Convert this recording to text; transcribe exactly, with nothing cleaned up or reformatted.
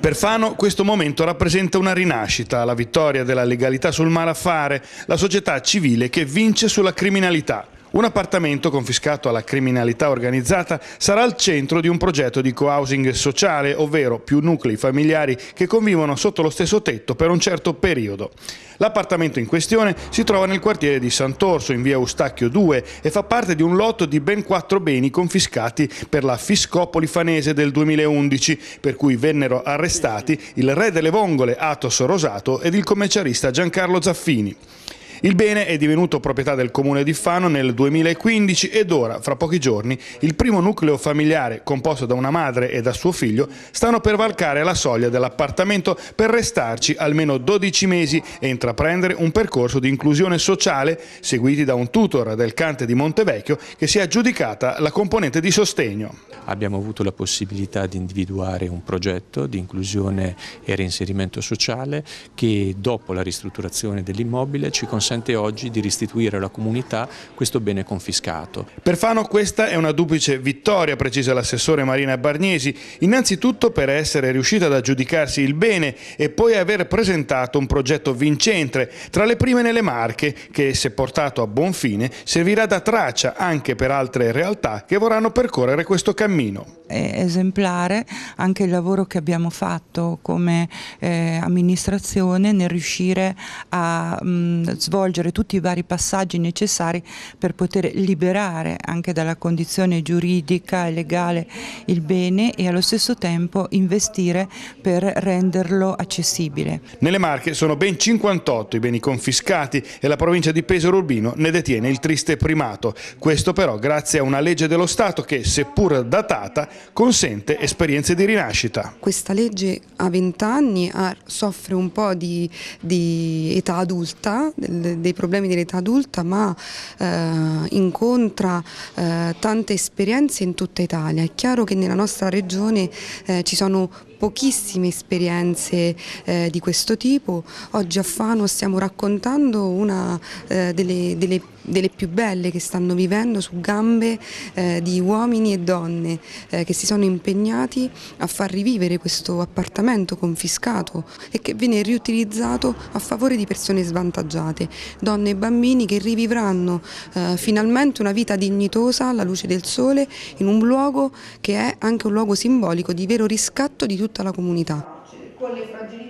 Per Fano questo momento rappresenta una rinascita, la vittoria della legalità sul malaffare, la società civile che vince sulla criminalità. Un appartamento confiscato alla criminalità organizzata sarà al centro di un progetto di co-housing sociale, ovvero più nuclei familiari che convivono sotto lo stesso tetto per un certo periodo. L'appartamento in questione si trova nel quartiere di Sant'Orso, in via Eustachio due, e fa parte di un lotto di ben quattro beni confiscati per la Fiscopoli fanese del duemilaundici, per cui vennero arrestati il re delle vongole Athos Rosato ed il commercialista Giancarlo Zaffini. Il bene è divenuto proprietà del comune di Fano nel duemilaquindici ed ora, fra pochi giorni, il primo nucleo familiare, composto da una madre e da suo figlio, stanno per varcare la soglia dell'appartamento per restarci almeno dodici mesi e intraprendere un percorso di inclusione sociale, seguiti da un tutor del Cante di Montevecchio che si è aggiudicata la componente di sostegno. Abbiamo avuto la possibilità di individuare un progetto di inclusione e reinserimento sociale che, dopo la ristrutturazione dell'immobile, ci consente oggi di restituire alla comunità questo bene confiscato. Per Fano questa è una duplice vittoria, precisa l'assessore Marina Bargnesi, innanzitutto per essere riuscita ad aggiudicarsi il bene e poi aver presentato un progetto vincente, tra le prime nelle Marche, che, se portato a buon fine, servirà da traccia anche per altre realtà che vorranno percorrere questo cammino. È esemplare anche il lavoro che abbiamo fatto come eh, amministrazione nel riuscire a mh, svolgere tutti i vari passaggi necessari per poter liberare anche dalla condizione giuridica e legale il bene e allo stesso tempo investire per renderlo accessibile. Nelle Marche sono ben cinquantotto i beni confiscati e la provincia di Pesaro Urbino ne detiene il triste primato. Questo però grazie a una legge dello Stato che, seppur datata, consente esperienze di rinascita. Questa legge ha venti anni, soffre un po' di, di età adulta, dei problemi dell'età adulta, ma eh, incontra eh, tante esperienze in tutta Italia. È chiaro che nella nostra regione eh, ci sono pochissime esperienze eh, di questo tipo. Oggi a Fano stiamo raccontando una eh, delle, delle, delle più belle che stanno vivendo su gambe eh, di uomini e donne eh, che si sono impegnati a far rivivere questo appartamento confiscato e che viene riutilizzato a favore di persone svantaggiate, donne e bambini che rivivranno eh, finalmente una vita dignitosa alla luce del sole in un luogo che è anche un luogo simbolico di vero riscatto di tutta la comunità.